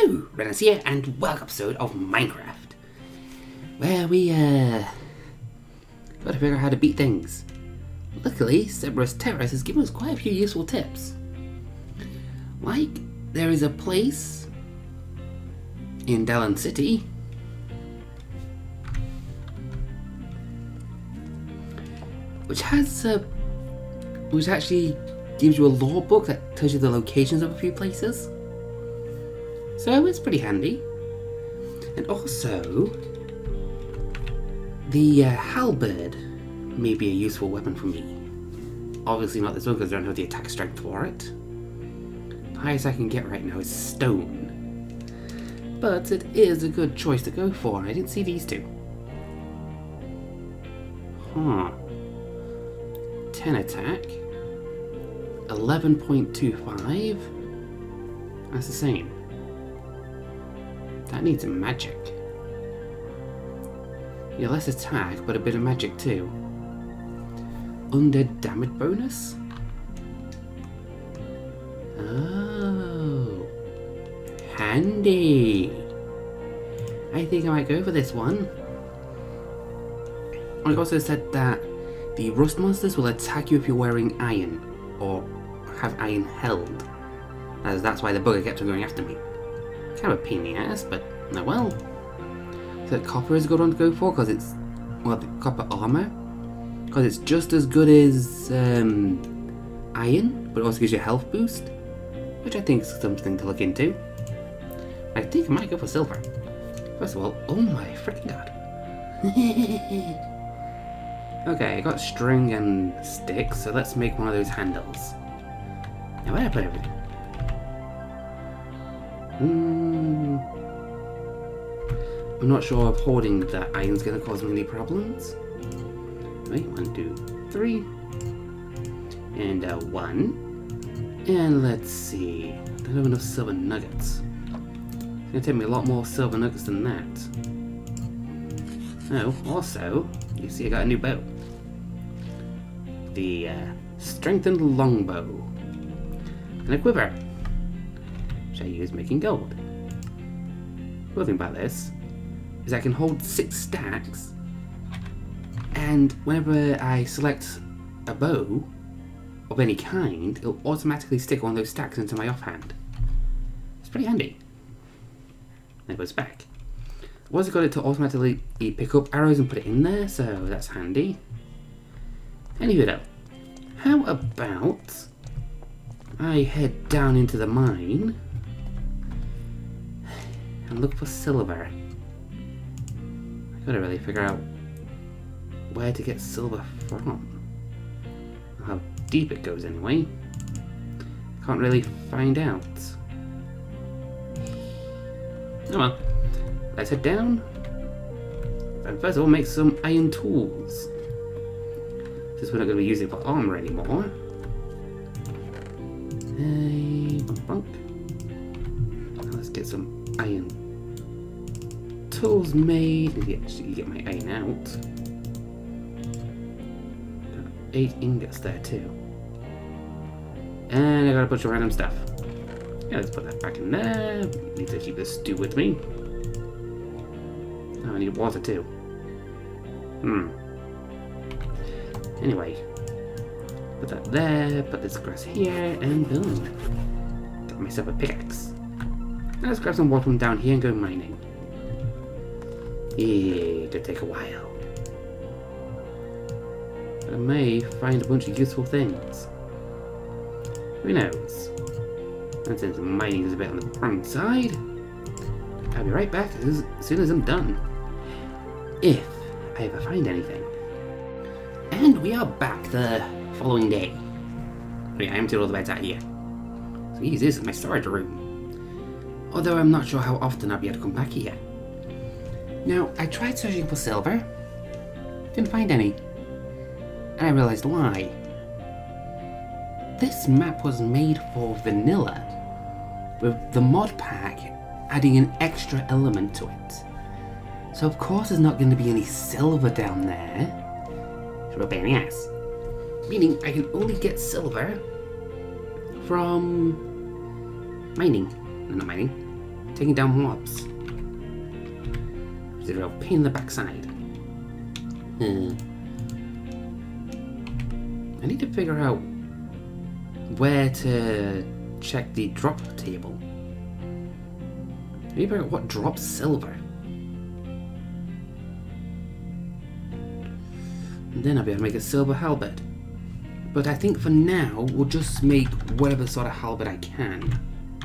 Hello, Ranos here, and welcome episode of Minecraft, where we gotta figure out how to beat things. Luckily, Cerberus Terrace has given us quite a few useful tips. Like, there is a place in Dalania City which actually gives you a lore book that tells you the locations of a few places. So it's pretty handy. And also, the halberd may be a useful weapon for me. Obviously not this one because I don't have the attack strength for it. The highest I can get right now is stone. But it is a good choice to go for. I didn't see these two. Huh. 10 attack. 11.25. That's the same. That needs a magic. Yeah, less attack, but a bit of magic too. Undead damage bonus? Oh. Handy. I think I might go for this one. I also said that the rust monsters will attack you if you're wearing iron, or have iron held. As that's why the bugger kept on going after me. Kind of a pain in the ass, but no well. So copper is a good one to go for because it's, well, the copper armor, because it's just as good as iron, but it also gives you a health boost, which I think is something to look into. I think I might go for silver. First of all, oh my freaking god. Okay, I got string and sticks, so let's make one of those handles. Now where did I put everything? I'm not sure if hoarding the iron's gonna cause me any problems. Wait, 1, 2, 3. And 1. And let's see. I don't have enough silver nuggets. It's gonna take me a lot more silver nuggets than that. Oh, also, you see I got a new bow. The strengthened longbow. And a quiver, which I use making gold. The cool thing about this is I can hold 6 stacks, and whenever I select a bow of any kind, it'll automatically stick one of those stacks into my offhand. It's pretty handy. There it goes back. I've also got it to automatically pick up arrows and put it in there, so that's handy. Anyway though, how about I head down into the mine and look for silver. I gotta really figure out where to get silver from. How deep it goes anyway. Can't really find out. Oh well. Let's head down. And first of all, make some iron tools. Since we're not going to be using it for armor anymore. Let's get some iron tools made. Actually, get my iron out. Got 8 ingots there too. And I got a bunch of random stuff. Yeah, let's put that back in there. Need to keep this stew with me. Oh, I need water too. Anyway, put that there, put this grass here, and boom. Got myself a pickaxe. Now let's grab some water from down here and go mining. Yeah, could take a while. But I may find a bunch of useful things. Who knows? And since mining is a bit on the wrong side, I'll be right back as soon as I'm done. If I ever find anything. And we are back the following day. Oh yeah, I emptied all the beds out here. So this is my storage room. Although I'm not sure how often I'll be able to come back here. Now, I tried searching for silver. Didn't find any. And I realized why. This map was made for vanilla, with the Modpack adding an extra element to it. So of course there's not going to be any silver down there. It's a pain in the ass. Meaning I can only get silver from mining. No, not mining. taking down mobs. It's a real pain in the backside. I need to figure out where to check the drop table. I need to figure out what drops silver. And then I'll be able to make a silver halberd. But I think for now, we'll just make whatever sort of halberd I can.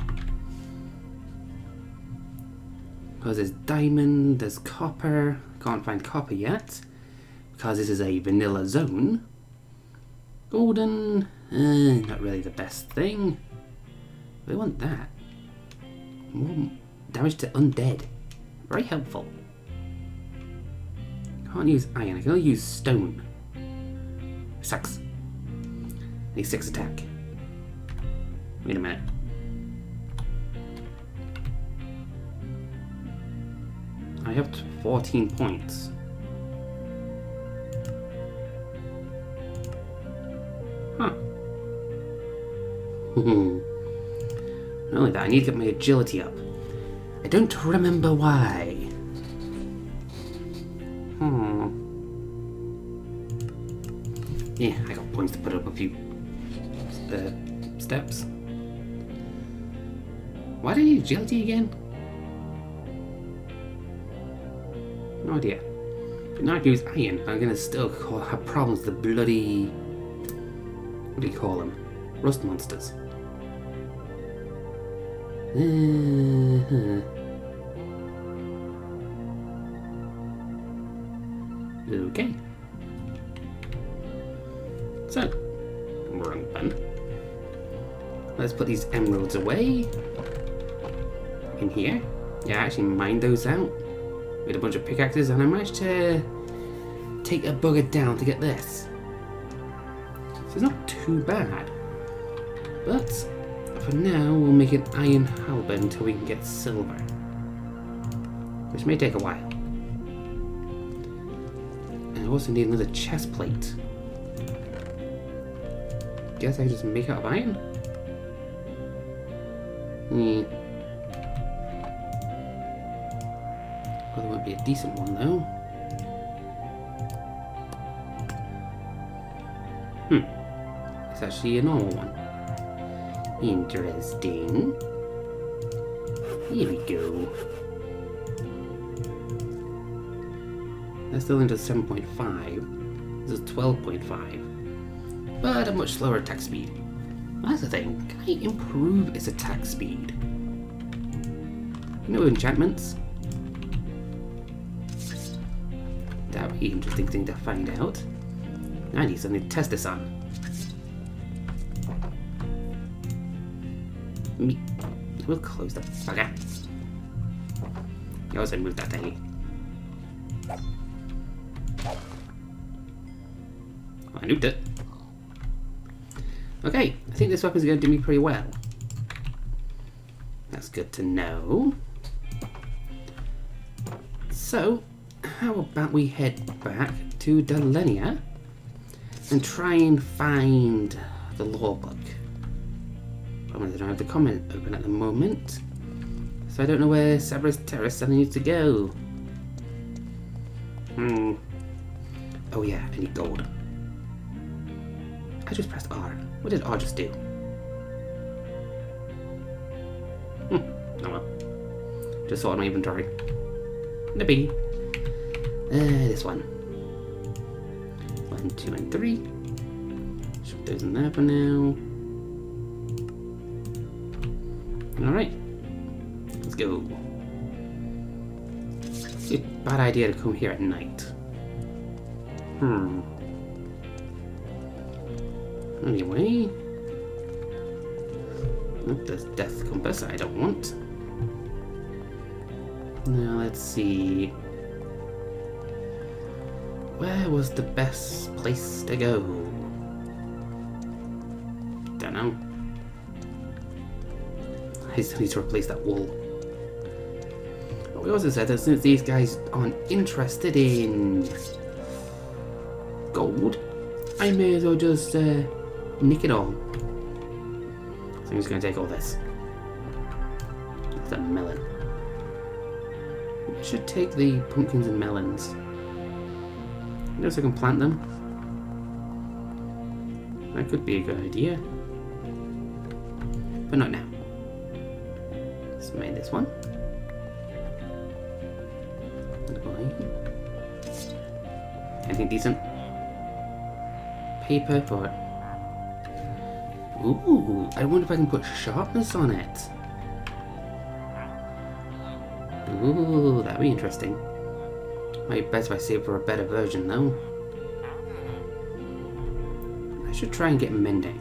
Because there's diamond, there's copper. Can't find copper yet. Because this is a vanilla zone. Golden, not really the best thing. But I want that. More damage to undead. Very helpful. Can't use iron, I can only use stone. Sucks. I need 6 attack. Wait a minute. I have 14 points. Huh. Not only that, I need to get my agility up. I don't remember why. Yeah, I got points to put up a few steps. Why do I need agility again? No idea. But now I can use iron. I'm gonna still have problems with the bloody... what do you call them? Rust monsters. Okay. So, wrong button. Let's put these emeralds away. In here. Yeah, I actually mined those out. Made a bunch of pickaxes and I managed to take a bugger down to get this. So it's not too bad. But for now we'll make an iron halberd until we can get silver. Which may take a while. And I also need another chest plate. Guess I can just make it out of iron? Well, there won't be a decent one though. It's actually a normal one. Interesting. Here we go. That's still into 7.5. This is 12.5. But a much slower attack speed. That's the thing. Can I improve its attack speed? No enchantments. That would be an interesting thing to find out. I need something to test this on. We'll close the bugger. You also moved that thingy. I nuked it. Okay, I think this weapon's going to do me pretty well. That's good to know. So, how about we head back to Dalania and try and find the lore book. I don't have the comment open at the moment, so I don't know where Cerberus Terrace suddenly needs to go. Oh yeah, I need gold. I just pressed R. What did R just do? Oh well. Just saw it in my inventory. No biggie. This one. 1, 2, and 3. Shove those in there for now. Alright. Let's go. It's a bad idea to come here at night. Anyway. Oh, there's Death Compass I don't want. Now let's see. Where was the best place to go? Don't know. I still need to replace that wall. But we also said that since these guys aren't interested in gold, I may as well just nick it all. So I'm just going to take all this. That's a melon. I should take the pumpkins and melons. Notice I can plant them. That could be a good idea. But not now. Let's make this one. Anything decent? Paper for... Ooh, I wonder if I can put sharpness on it. Ooh, that'd be interesting. Might be best if I save for a better version though. I should try and get mending.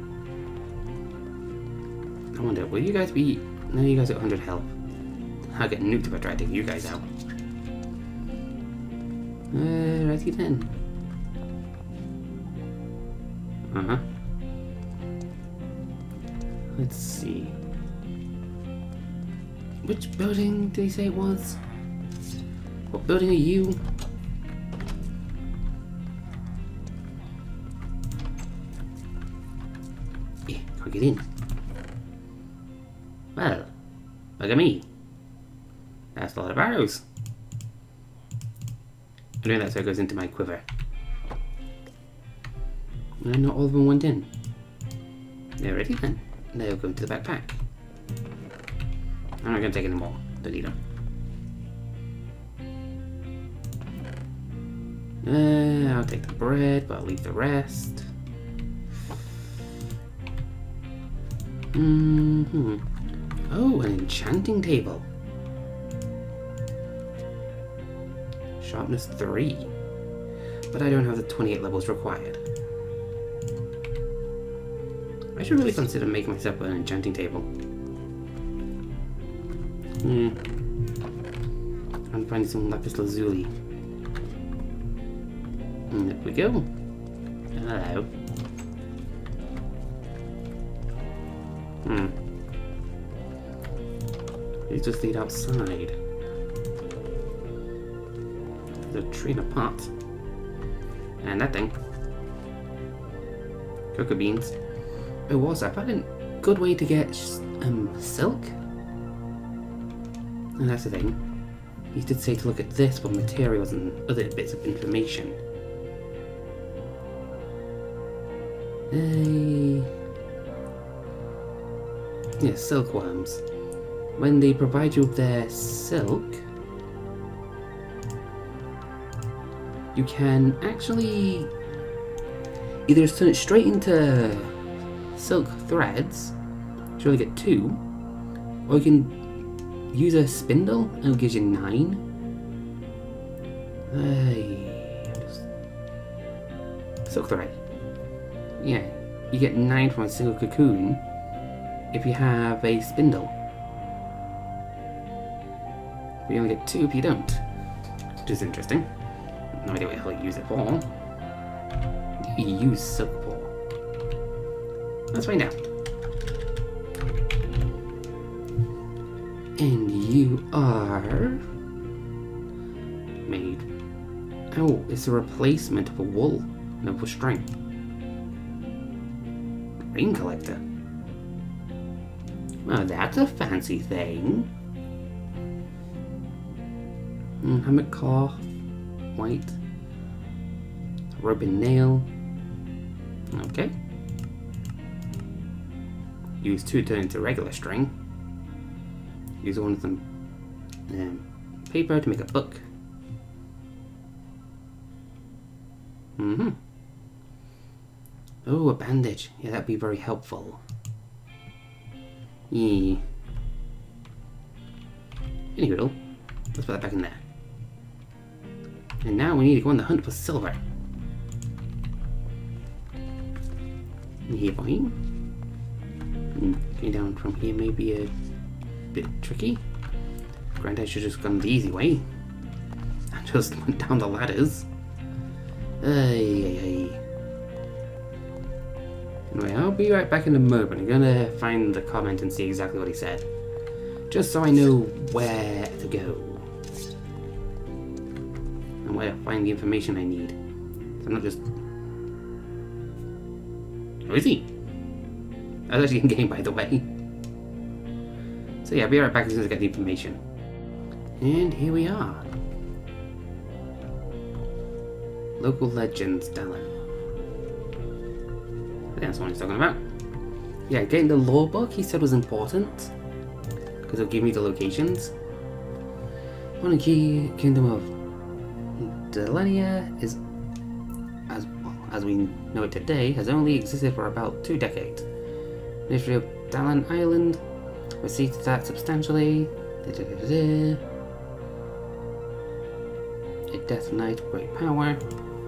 I wonder, will you guys be... No, you guys are 100 health. I'll get nuked if I try to take you guys out. Righty then. Uh-huh. Let's see. Which building did he say it was? What building are you? Yeah, can't get in. Well, look at me. That's a lot of arrows. I'm doing that so it goes into my quiver. And not all of them went in. They're ready then. They'll go into the backpack. I'm not going to take any more. Don't need them. I'll take the bread, but I'll leave the rest. Oh, an enchanting table. Sharpness 3. But I don't have the 28 levels required. I should really consider making myself an enchanting table. I'm finding some lapis lazuli. And there we go. Hello. These just lead outside. There's a tree in a pot. And that thing. Cocoa beans. Oh, also, I found a good way to get silk. And that's the thing. He did say to look at this for materials and other bits of information. Yeah, silkworms. When they provide you with their silk, you can actually either turn it straight into silk threads, which you only get 2, or you can use a spindle and it gives you 9. Silk thread. Yeah, you get 9 from a single cocoon if you have a spindle. But you only get 2 if you don't, which is interesting. No idea what the hell you use it for. What do you use silk for? Let's find out. And you are made. Oh, it's a replacement of a wool, no for string. Rain collector. Well, that's a fancy thing. Hammock cloth, white, rope and nail. Okay. Use 2 to turn into regular string. Use one of them paper to make a book. Oh, a bandage. Yeah, that'd be very helpful. Yeah. Anywho, let's put that back in there. And now we need to go on the hunt for silver. Yeah, boy. Getting down from here may be a bit tricky. Granted, I should have just gone the easy way. I just went down the ladders. Anyway, I'll be right back in a moment. I'm gonna find the comment and see exactly what he said. Just so I know where to go. And where to find the information I need. So I'm not just... Oh, is he? I was actually in game, by the way. So yeah, I'll be right back as soon as I get the information. And here we are. Local legends, Dalania. That's what he's talking about. Yeah, getting the lore book he said was important, because it'll give me the locations. One key kingdom of Dalania is, as we know it today, has only existed for about 2 decades. The history of Dalan Island recedes that substantially. A death knight of great power.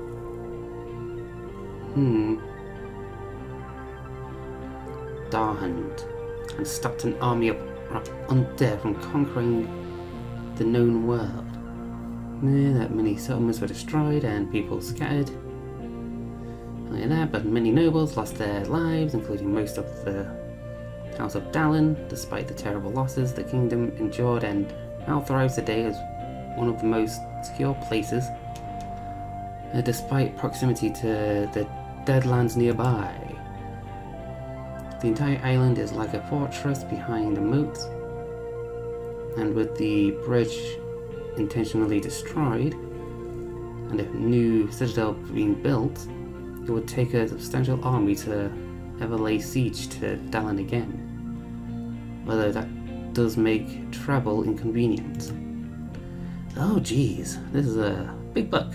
Darhand, and stopped an army of undead from conquering the known world. That many settlements were destroyed and people scattered. Not only that, but many nobles lost their lives, including most of the House of Dalan. Despite the terrible losses the kingdom endured and now thrives today as one of the most secure places, despite proximity to the Deadlands nearby. The entire island is like a fortress behind a moat, and with the bridge intentionally destroyed and a new citadel being built, it would take a substantial army to ever lay siege to Dalan again, although that does make travel inconvenient. Oh geez, this is a big book.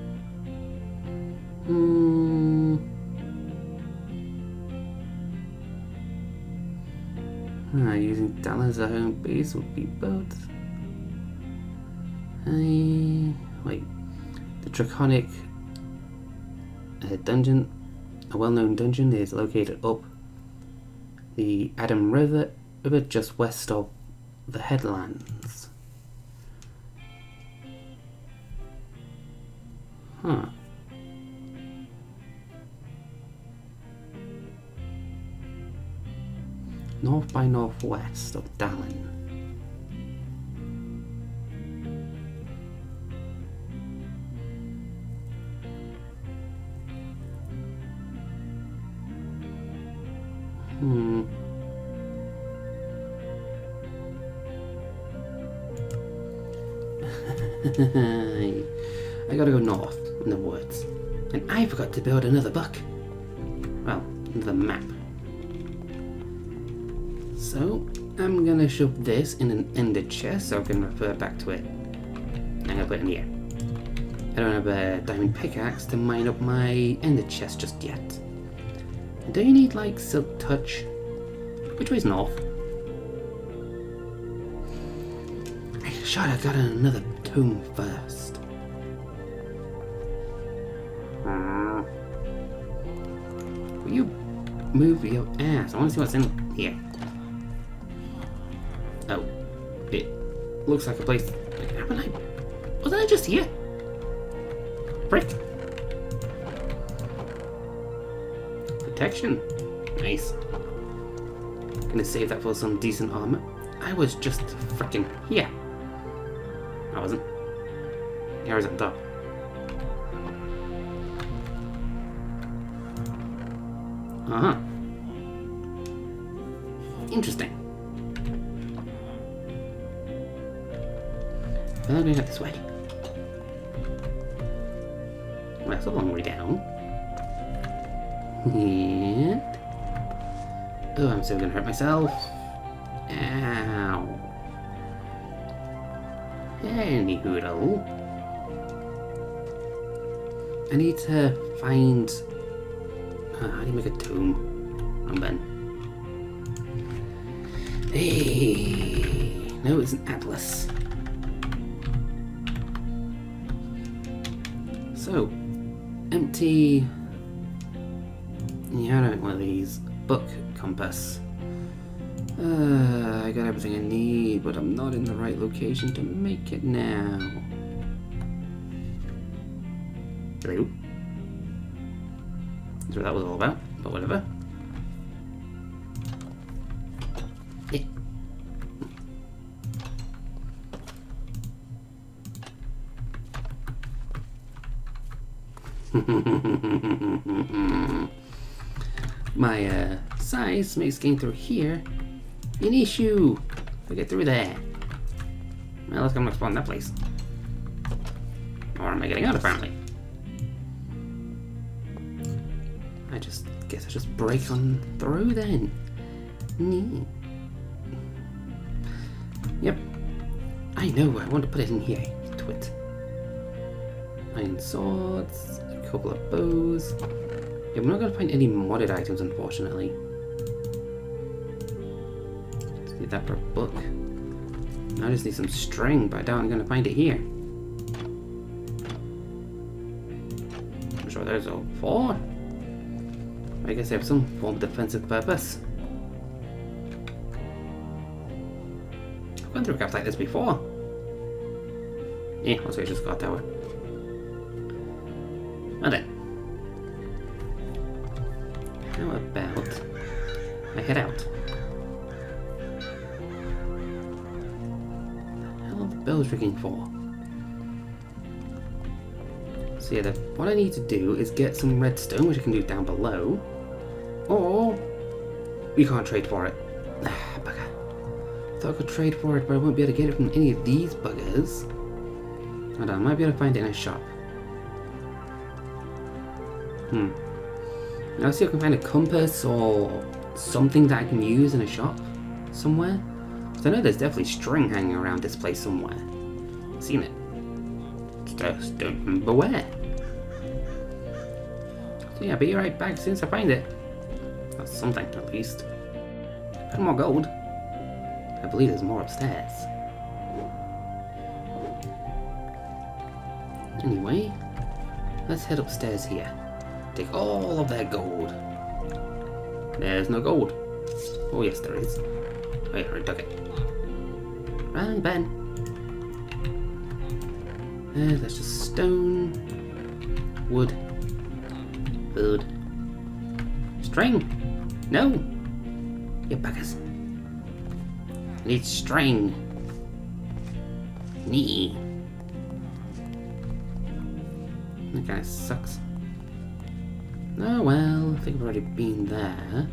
Using Dalan as a home base would be both. Wait, the Draconic dungeon, a well-known dungeon, is located up the Adam River just west of the headlands. Huh. North by northwest of Dalan. I gotta go north in the woods. And I forgot to build another book. Well, another map. So, I'm gonna shove this in an ender chest so I can refer back to it. I'm gonna put it in here. I don't have a diamond pickaxe to mine up my ender chest just yet. Do you need, like, silk touch? Which way's north? I should have got another tome first. Will you move your ass? I want to see what's in here. Oh, it looks like a place. Wasn't I just here? Frick. Protection. Nice. Gonna save that for some decent armor. I was just frickin' here. I wasn't. Here is at the top. Uh-huh. Interesting. Well, I'm going up this way. Well, that's a long way down. And... oh, I'm still gonna hurt myself. Ow. Any hoodle. I need to find... how do you make a tomb? Wrong button. Hey, no, it's an atlas. So, empty. Yeah, I don't want one of these. Book compass. I got everything I need, but I'm not in the right location to make it now. Hello? That's what that was all about, but whatever. Yeah. My size makes getting through here an issue. If I get through there. Well, let's go explore that place. Or am I getting out, apparently? I guess I just break on through then. Yep. I know, I want to put it in here. Twit. Iron swords, a couple of bows. Yeah, we're not going to find any modded items, unfortunately. Just need that for a book. I just need some string, but I doubt I'm going to find it here. I'm sure there's a 4. I guess they have some form of defensive purpose. I've gone through caps like this before. Yeah, also I just got a tower. Well then. How about I head out? What the hell are the bells ringing for? So yeah, what I need to do is get some redstone, which I can do down below. Or we can't trade for it. Ah, bugger. Thought I could trade for it, but I won't be able to get it from any of these buggers. Hold on, I might be able to find it in a shop. I'll see if I can find a compass or something that I can use in a shop somewhere. So I know there's definitely string hanging around this place somewhere. I've seen it. Just don't remember where. So yeah, I'll be right back as soon as I find it. That's something, at least. And more gold. I believe there's more upstairs. Anyway, let's head upstairs here. Take all of their gold. There's no gold. Oh yes, there is. Oh yeah, I took it. Run, Ben. That's just stone, wood, food, string. No, you buggers. I need string. Nee. That kind of sucks. Oh well, I think I've already been there.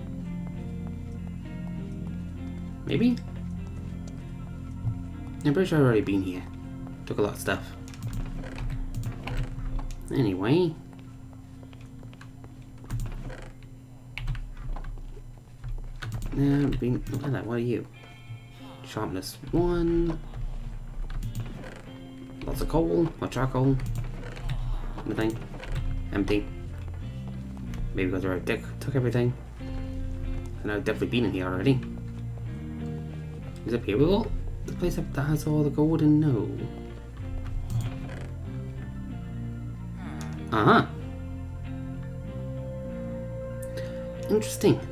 Maybe? I'm pretty sure I've already been here. Took a lot of stuff. Anyway. Look at that, what are you? Sharpness 1. Lots of coal, or charcoal. Nothing. Empty. Maybe because I already took everything. And I've definitely been in here already. Is it here? The place that has all the gold and no. Uh-huh. Interesting.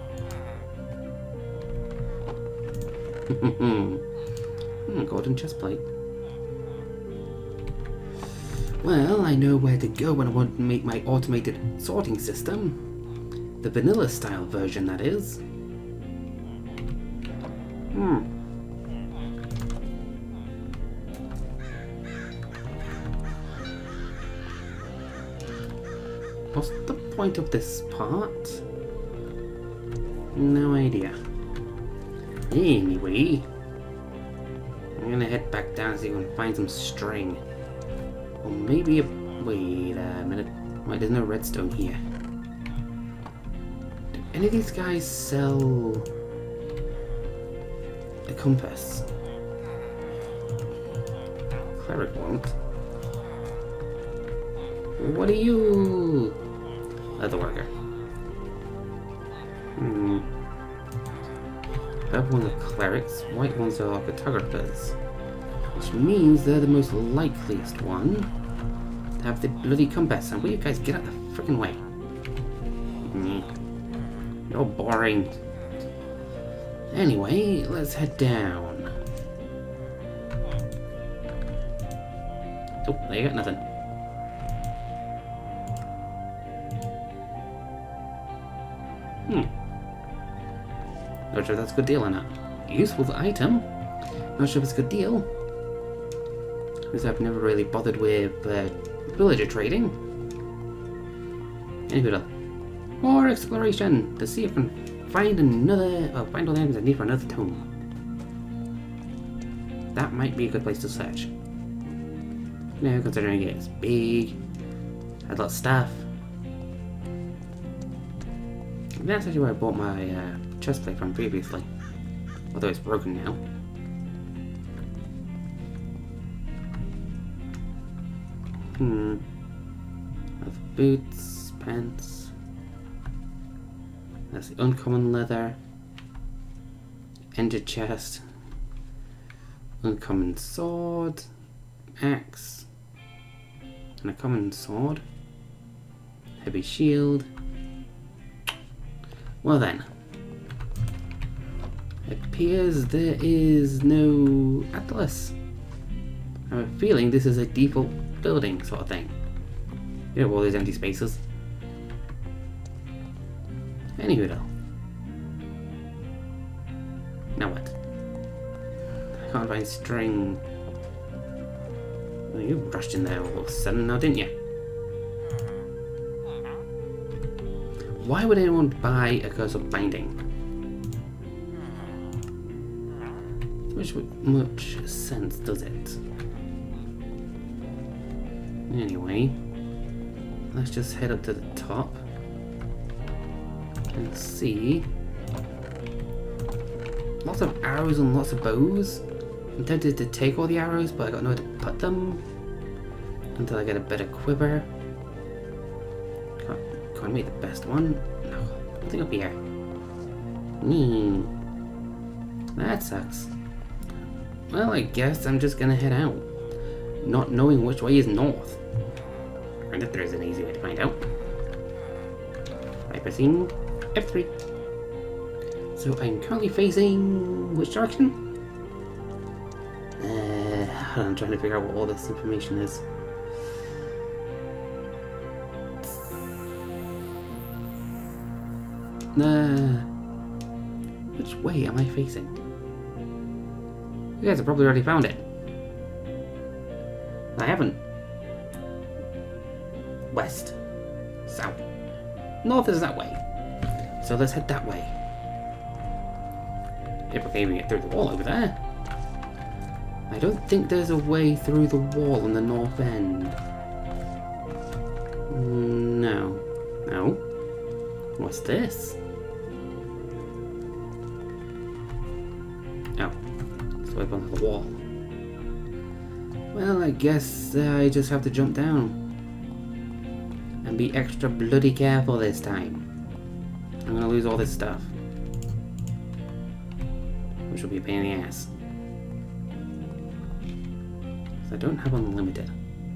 Golden chestplate. Well, I know where to go when I want to make my automated sorting system. The vanilla style version, that is. What's the point of this part? No idea. Anyway, I'm gonna head back down and see if I can find some string. Or maybe wait a minute. Wait, there's no redstone here. Do any of these guys sell a compass? Cleric won't. What are you? Leather worker. Purple ones are clerics, white ones are cartographers. Which means they're the most likeliest one to have the bloody compass. And will you guys get out the freaking way? You're boring. Anyway, let's head down. Oh, there you got nothing. Not sure if that's a good deal or not. Useful item. Not sure if it's a good deal. Because I've never really bothered with villager trading. Anyway, more exploration to see if I can find another, find all the items I need for another tome. that might be a good place to search. You know, considering it's big, had a lot of stuff. And that's actually where I bought my chest plate from previously, although it's broken now. Have boots, pants. That's the uncommon leather. Ender chest. Uncommon sword. Axe. And a common sword. Heavy shield. Well then. It appears there is no atlas. I have a feeling this is a default building sort of thing. You know, all these empty spaces. Anywho though. Now what? I can't find string. Well, you rushed in there all of a sudden now, didn't you? Why would anyone buy a curse of binding? Much sense does it? Anyway, let's just head up to the top and see. Lots of arrows and lots of bows. I'm tempted to take all the arrows, but I got nowhere to put them until I get a better quiver. Can't make the best one. No, nothing up here. That sucks. Well, I guess I'm just gonna head out, not knowing which way is north. And if there is an easy way to find out. By pressing F3. So I'm currently facing which direction? I'm trying to figure out what all this information is. Which way am I facing? You guys have probably already found it. I haven't. West. South. North is that way. So let's head that way. If we can even get through the wall over there. I don't think there's a way through the wall on the north end. No. No. What's this? Oh. It's way up onto the wall. Well, I guess I just have to jump down. And be extra bloody careful this time. I'm gonna lose all this stuff. Which will be a pain in the ass. I don't have unlimited.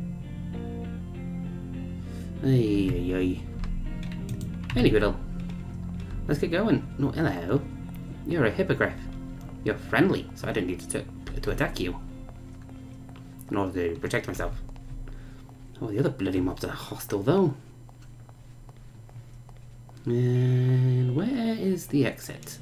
Ay. Anyway, let's get going. No, hello. You're a hippogriff. You're friendly, so I don't need to attack you. In order to protect myself. Oh, the other bloody mobs are hostile though. And where is the exit?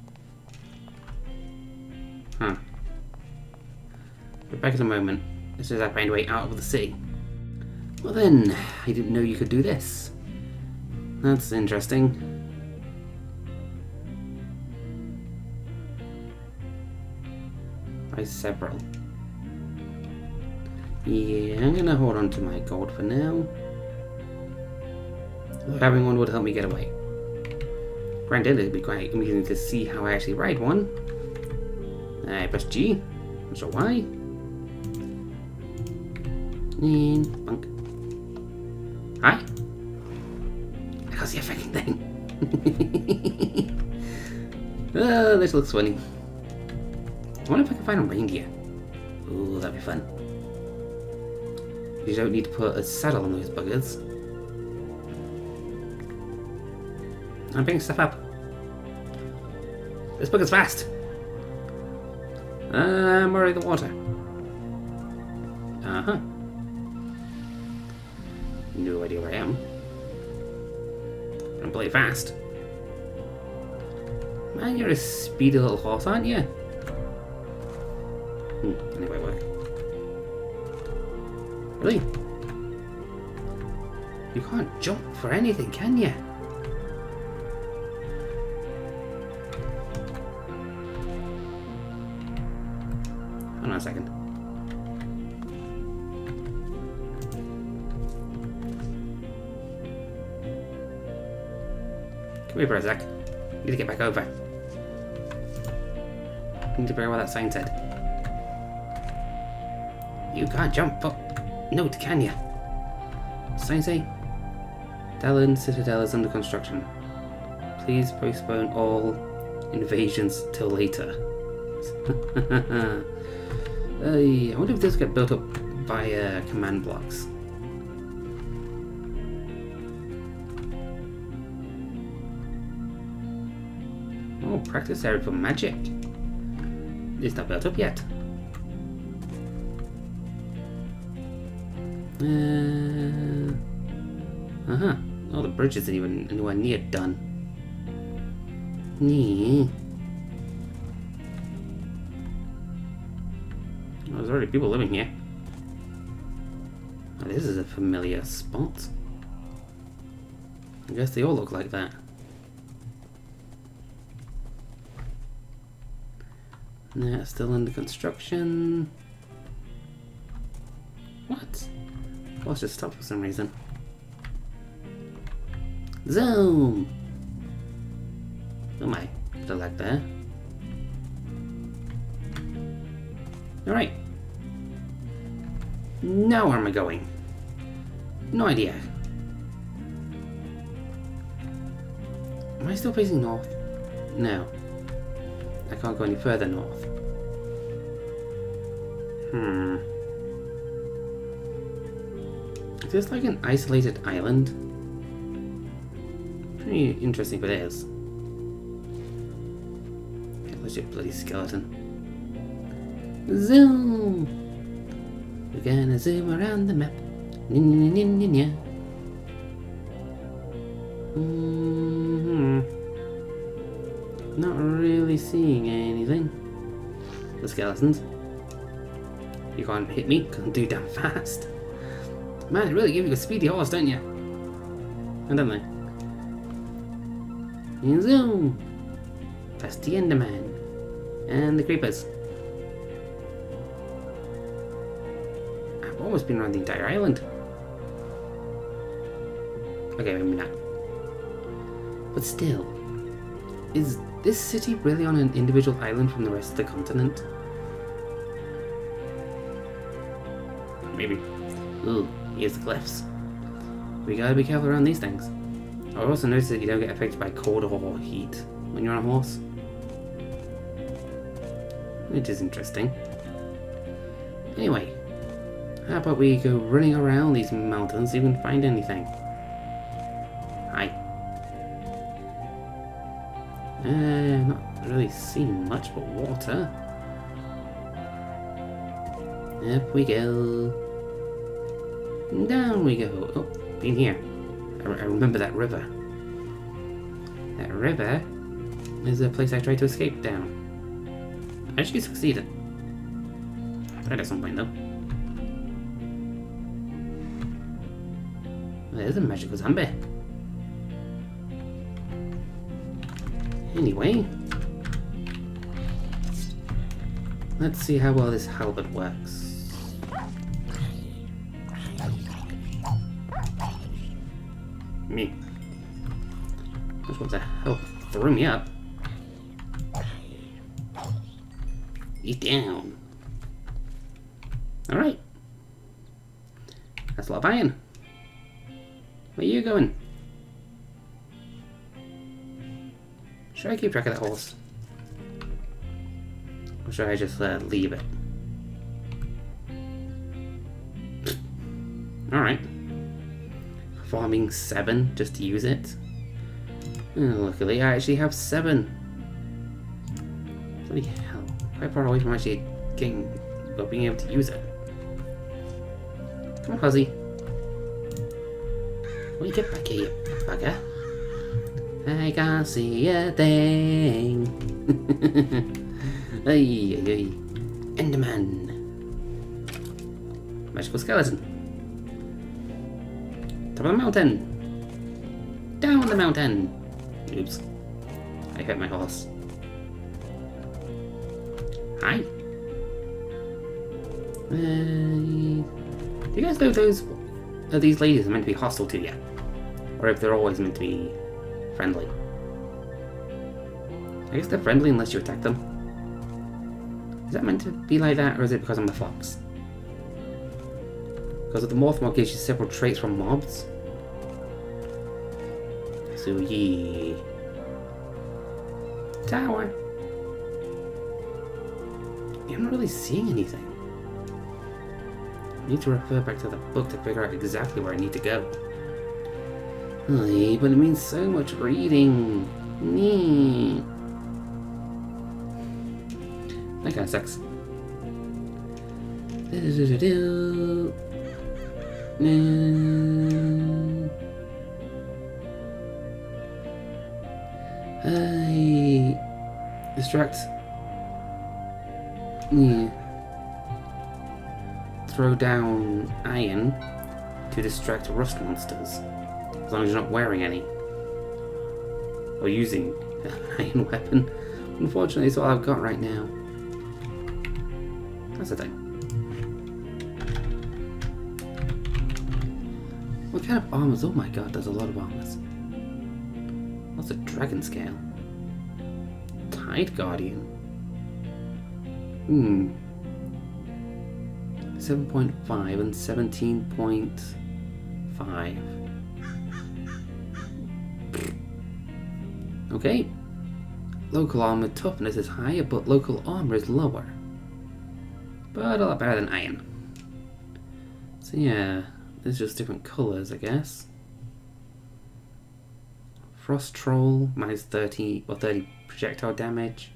Huh. We're back in a moment. As soon as I find a way out of the city. Well then, I didn't know you could do this. That's interesting. By several. Yeah, I'm gonna hold on to my gold for now. Having one would help me get away. Granted, it'd be quite amusing to see how I actually ride one. I press G. Not sure why. And bunk. Hi. I can't see a fucking thing. Oh, this looks funny. I wonder if I can find a reindeer. Ooh, that'd be fun. You don't need to put a saddle on those buggers. I'm picking stuff up. This bugger's fast. I'm worried the water. Uh-huh. No idea where I am. I'm bloody fast. Man, you're a speedy little horse, aren't you? Anyway, work. Really? You can't jump for anything, can you? Hold on a second. Come here for a sec. Need to get back over. Need to figure out what that sign said. You can't jump up. No, can ya? Sign say? Dallan Citadel is under construction. Please postpone all invasions till later. I wonder if this get built up by command blocks. Oh, practice area for magic. It's not built up yet. Oh, the bridge isn't even anywhere near done. Nee. Oh, there's already people living here. Oh, this is a familiar spot. I guess they all look like that. Yeah, still under construction. What? Well, it's just stopped for some reason. Zoom! Oh my, bit of lag there. Alright. Now where am I going? No idea. Am I still facing north? No. I can't go any further north. Is this like an isolated island? Pretty interesting if it is. Legit bloody skeleton. Zoom! We're gonna zoom around the map. Not really seeing anything. The skeletons. You can't hit me because I'm too damn fast. Man, they really give you a speedy horse, don't you? And don't they? And zoom! Past the Enderman. And the creepers. I've almost been around the entire island. Okay, maybe not. But still, is this city really on an individual island from the rest of the continent? Maybe. Ooh, here's the cliffs. We gotta be careful around these things. I also noticed that you don't get affected by cold or heat when you're on a horse. Which is interesting. Anyway, how about we go running around these mountains see if we can find anything. Hi. Not really seeing much but water. Up we go. Down we go. Oh, been here. I remember that river. That river is a place I tried to escape down. I actually succeeded. Tried at some point though. There's a magical zombie. Anyway, let's see how well this halberd works. Me. That's what the hell threw me up. Eat down. Alright. That's a lot of iron. Where are you going? Should I keep track of that horse? Or should I just leave it? Alright. Farming 7 just to use it. Luckily I actually have 7. Bloody hell. Quite far away from actually being able to use it. Come on, Fuzzy. Will you get back here, you bugger? I can't see a thing. Ay, ay, ay. Enderman. Magical skeleton. Top of the mountain. Down the mountain. Oops. I hit my horse. Hi. Do you guys know if these ladies are meant to be hostile to you? Or if they're always meant to be friendly? I guess they're friendly unless you attack them. Is that meant to be like that, or is it because I'm a fox? Because the Morph gives you several traits from mobs. So yeah. Tower. Yeah, I'm not really seeing anything. I need to refer back to the book to figure out exactly where I need to go. Aye, but it means so much reading. Nee. That kinda sucks. Distract. Yeah. Throw down iron to distract rust monsters. As long as you're not wearing any. Or using an iron weapon. Unfortunately, it's all I've got right now. That's the thing. What kind of armors? Oh my god, there's a lot of armors. What's a dragon scale? Tide Guardian. 7.5 and 17.5. Okay. Local armor toughness is higher, but local armor is lower. But a lot better than iron. So yeah, there's just different colours, I guess. Frost Troll, minus 30 or 30 projectile damage.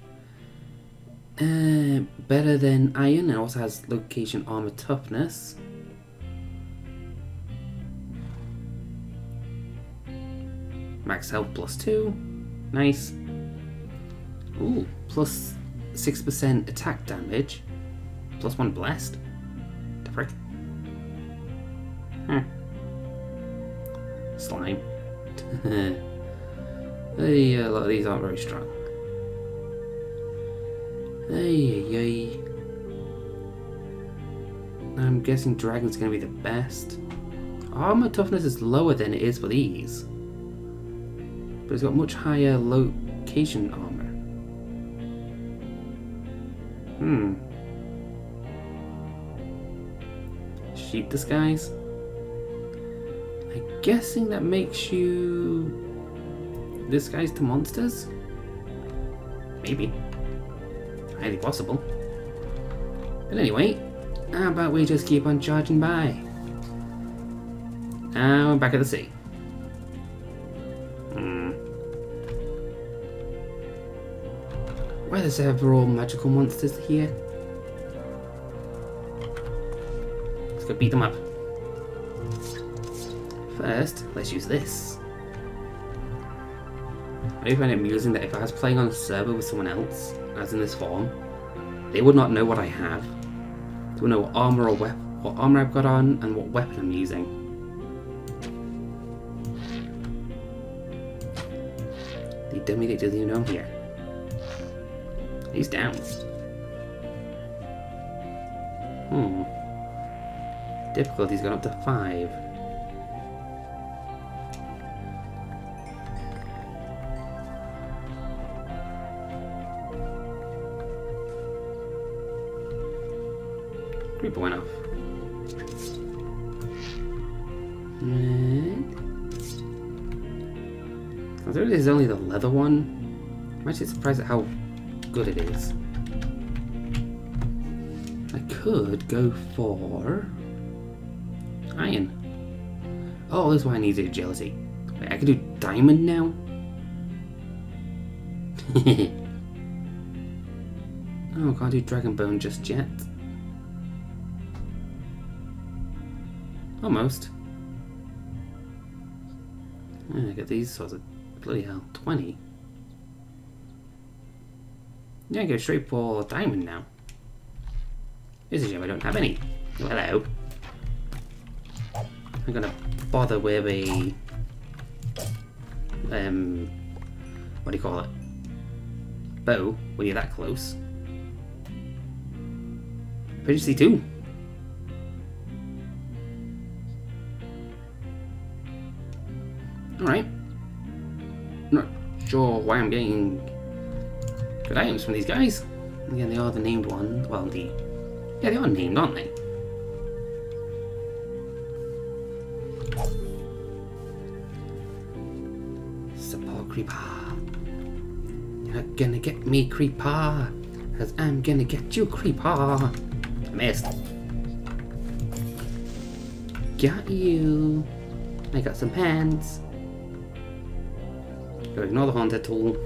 Better than iron, and also has location armor toughness. Max health plus 2. Nice. Ooh, plus 6% attack damage. Plus 1 blessed. The frick. Slime. Hey, a lot of these aren't very strong. Hey. I'm guessing Dragon's gonna be the best. Armor toughness is lower than it is for these. But it's got much higher location armor. Sheep disguise? I'm guessing that makes you disguise to monsters? Maybe. Highly possible. But anyway, how about we just keep on charging by? And we're back at the sea. Why are there several magical monsters here? Let's go beat them up. First, let's use this. I do find it amusing that if I was playing on a server with someone else, as in this form, they would not know what I have. They would know what armor or what armor I've got on and what weapon I'm using. The dummy that doesn't even know I'm here. He's down. Difficulty's gone up to 5. Creeper went off. Considering this is only the leather one, I'm actually surprised at how good it is. I could go for iron. Oh, that's why I needed agility. Wait, I can do diamond now? Oh, I can't do dragon bone just yet. Almost. I get these sorts of bloody hell. 20. Yeah, I go straight for diamond now. It's a shame I don't have any. Oh, hello. I'm gonna bother with a what do you call it? Bow when you're that close. Efficiency 2. Alright. Not sure why I'm getting good items from these guys. Again, they are the named ones. Well, yeah, they are named, aren't they? Support creeper. You're not gonna get me, creeper. Cause I'm gonna get you, creeper. I missed. Got you. I got some pants. Go ignore the haunted tool.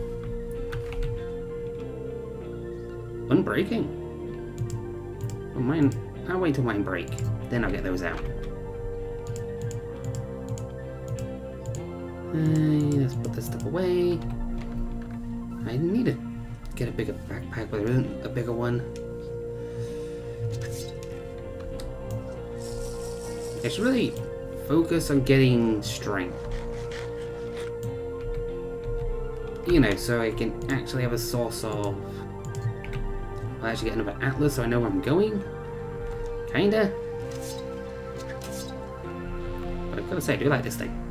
Unbreaking. Oh, mine. I'll wait till mine break. Then I'll get those out. Let's put this stuff away. I need to get a bigger backpack, but there isn't a bigger one. I should really focus on getting strength. You know, so I can actually have a source of... I'll actually get another atlas so I know where I'm going. Kinda. But I've got to say, I do like this thing.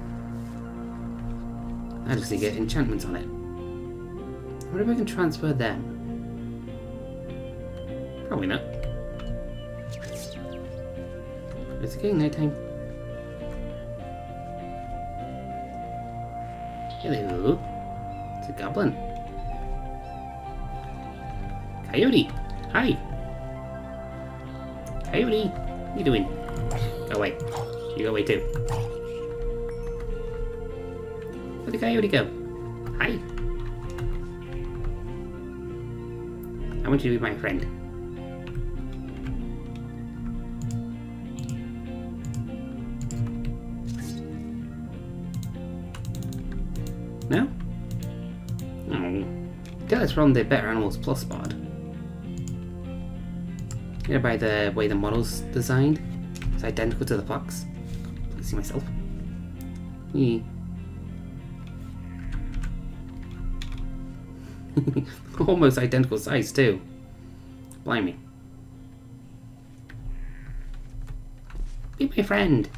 I just need to get enchantments on it. I wonder if I can transfer them. Probably not. It's okay, nighttime. Hello. It's a goblin. Coyote! Hi! Coyote! What you doing? Go away. You go away too. Where'd the coyote go? Hi! I want you to be my friend. No? Oh. Tell us from the Better Animals Plus pod. You know, by the way the model's designed, it's identical to the fox. Please see myself. Yeah. Almost identical size too. Blimey. Be my friend.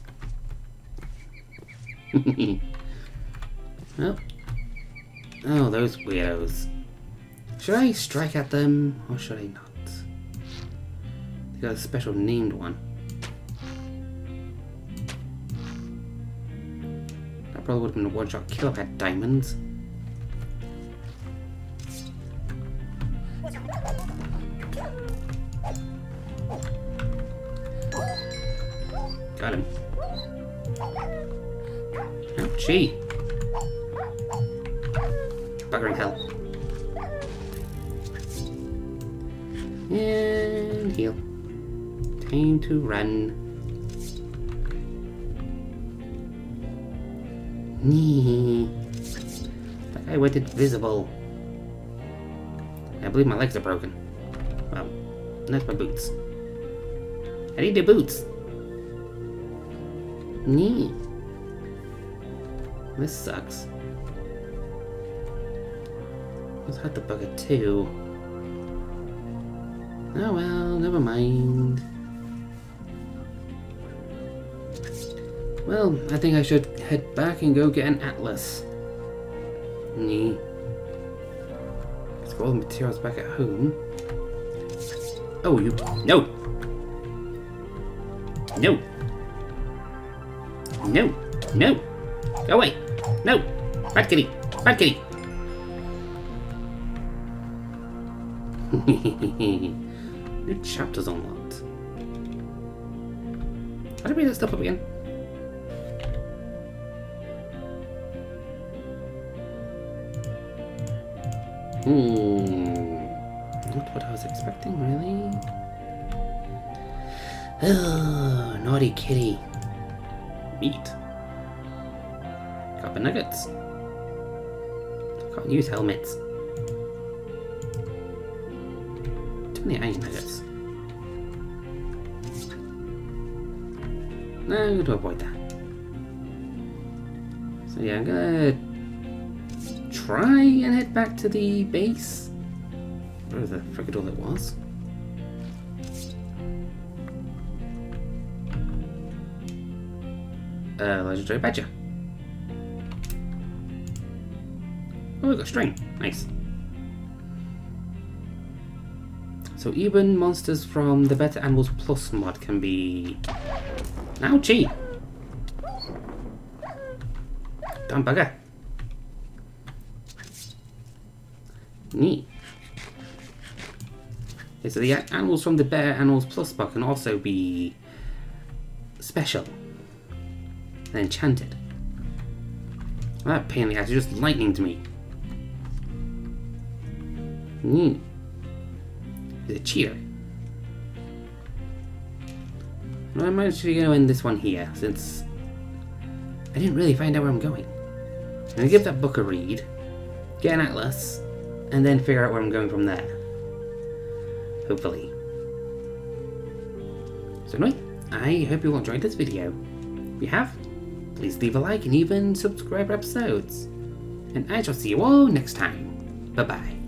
Oh. Oh, those weirdos. Should I strike at them or should I not? They got a special named one. That probably would have been a one-shot kill if I had diamonds. Got him. Ouchie. Buggering hell. And heal. Time to run. Nee. That guy went invisible. I believe my legs are broken. Well, that's my boots. I need the boots. Nee. This sucks. Let's hurt the bugger too. Oh well, never mind. Well, I think I should head back and go get an atlas. Nee. Let's get all the materials back at home. Oh, you... No! No! No! No! Go away! No! Bad kitty! Bad kitty! New chapters unlocked. How do I read that stuff up again? Not what I was expecting, really. Oh, naughty kitty. Meat. Copper nuggets. Can't use helmets. Too many iron nuggets. No, I'm going to avoid that. So yeah, I'm gonna try and head back to the base. Where the frick all it was. Legendary badger. we've got string. Nice. So even monsters from the Better Animals Plus mod can be... Ouchie! Damn bugger. Neat. Okay, so the animals from the Better Animals Plus mod can also be special and enchanted. Well, that pain in the ass is just lightning to me. Neat. He's a cheater. Well, I'm actually going to end this one here, since I didn't really find out where I'm going. I'm going to give that book a read, get an atlas, and then figure out where I'm going from there. Hopefully. So anyway, I hope you all enjoyed this video. If you have, please leave a like and even subscribe for episodes. And I shall see you all next time. Bye bye.